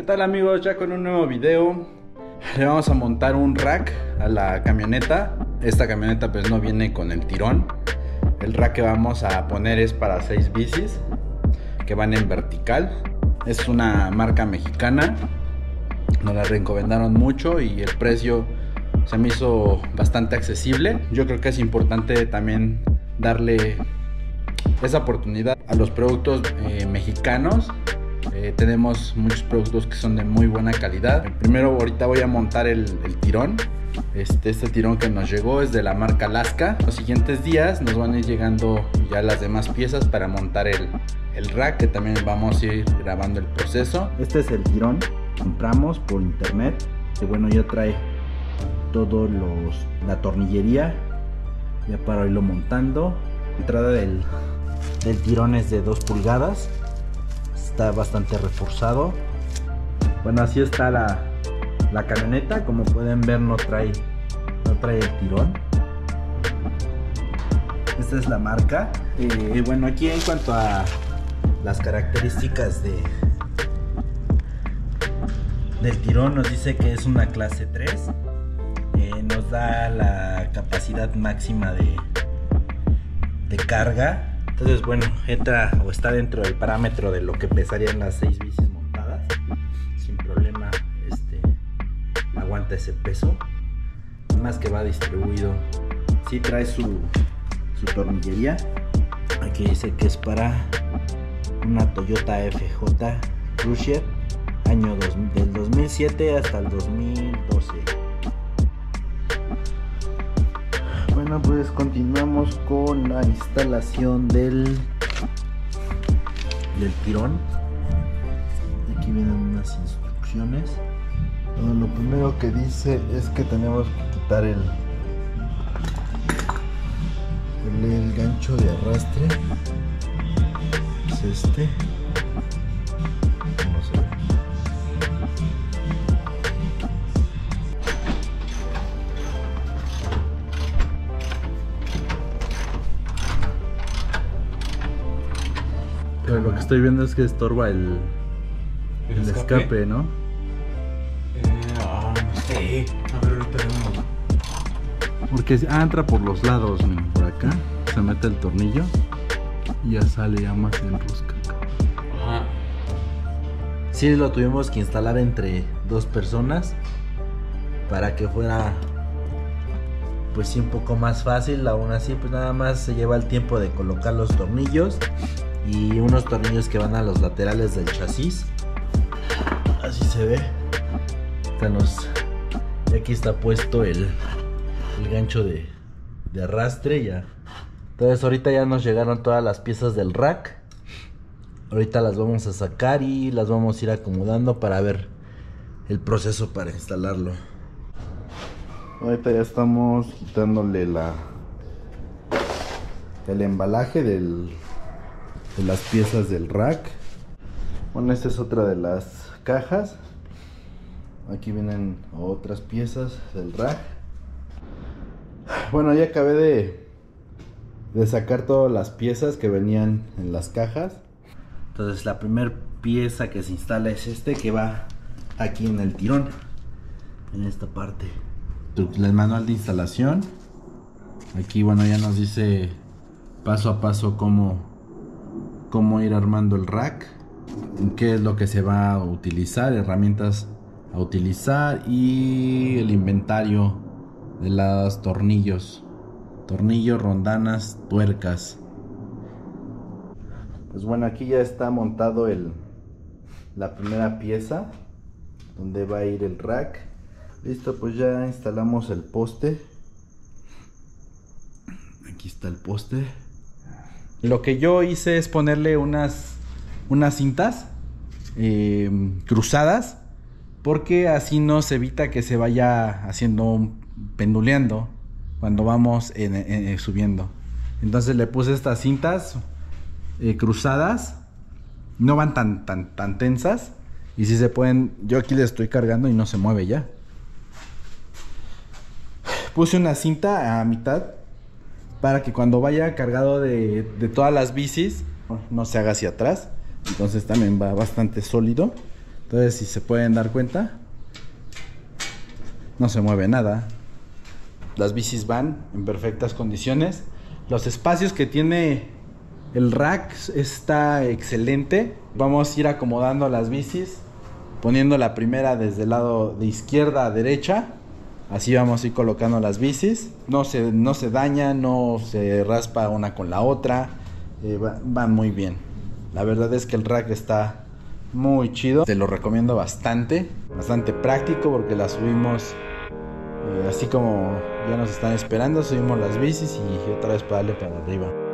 tal amigos? Ya con un nuevo video. Le vamos a montar un rack a la camioneta. Esta camioneta pues no viene con el tirón. El rack que vamos a poner es para 6 bicis que van en vertical. Es una marca mexicana. Nos la recomendaron mucho y el precio se me hizo bastante accesible. Yo creo que es importante también darle esa oportunidad a los productos mexicanos. Tenemos muchos productos que son de muy buena calidad. Primero ahorita voy a montar el tirón. Este tirón que nos llegó es de la marca Alaska. Los siguientes días nos van a ir llegando ya las demás piezas para montar el rack, que también vamos a ir grabando el proceso. Este es el tirón, compramos por internet, que bueno, ya trae todo la tornillería ya para irlo montando. La entrada del tirón es de 2 pulgadas, está bastante reforzado. Bueno, así está la camioneta. Como pueden ver, no trae el tirón. Esta es la marca. Bueno, aquí en cuanto a las características del tirón, nos dice que es una clase 3. Nos da la capacidad máxima de carga. Entonces, bueno, entra o está dentro del parámetro de lo que pesarían las 6 bicis montadas. Sin problema, aguanta ese peso. Más que va distribuido. Sí trae su tornillería. Aquí dice que es para una Toyota FJ Cruiser, año del 2007 hasta el 2012. Bueno, pues continuamos con la instalación del tirón. Aquí vienen unas instrucciones. Bueno, lo primero que dice es que tenemos que quitar el gancho de arrastre. Es este. No se ve. Pero lo que estoy viendo es que estorba el escape, ¿no? No sé. A ver, ahorita vemos. Porque entra por los lados, miren, por acá. Se mete el tornillo y ya sale, ya más enrosca. Ajá. Sí, lo tuvimos que instalar entre 2 personas para que fuera pues sí un poco más fácil. Aún así, pues nada más se lleva el tiempo de colocar los tornillos y unos tornillos que van a los laterales del chasis. Así se ve. Y aquí está puesto el gancho de arrastre ya. Entonces ahorita ya nos llegaron todas las piezas del rack. Ahorita las vamos a sacar y las vamos a ir acomodando para ver el proceso para instalarlo. Ahorita ya estamos quitándole el embalaje de las piezas del rack. Bueno, esta es otra de las cajas. Aquí vienen otras piezas del rack. Bueno, ya acabé de sacar todas las piezas que venían en las cajas. Entonces la primera pieza que se instala es que va aquí en el tirón, en esta parte. El manual de instalación. Aquí bueno, ya nos dice paso a paso cómo ir armando el rack, qué es lo que se va a utilizar, herramientas a utilizar y el inventario de los tornillos, rondanas, tuercas. Pues bueno, aquí ya está montado la primera pieza donde va a ir el rack. Listo, pues ya instalamos el poste. Aquí está el poste. Lo que yo hice es ponerle unas cintas cruzadas, porque así nos evita que se vaya haciendo penduleando cuando vamos subiendo. Entonces le puse estas cintas cruzadas, no van tan tensas, y si se pueden, yo aquí le estoy cargando y no se mueve ya. Puse una cinta a mitad para que cuando vaya cargado de todas las bicis no se haga hacia atrás. Entonces también va bastante sólido. Entonces, si se pueden dar cuenta, no se mueve nada. Las bicis van en perfectas condiciones. Los espacios que tiene el rack está excelente. Vamos a ir acomodando las bicis, poniendo la primera desde el lado de izquierda a derecha. Así vamos a ir colocando las bicis. No se daña, no se raspa una con la otra. Van muy bien. La verdad es que el rack está muy chido. Te lo recomiendo bastante. Bastante práctico porque la subimos así como ya nos están esperando. Subimos las bicis y otra vez para darle para arriba.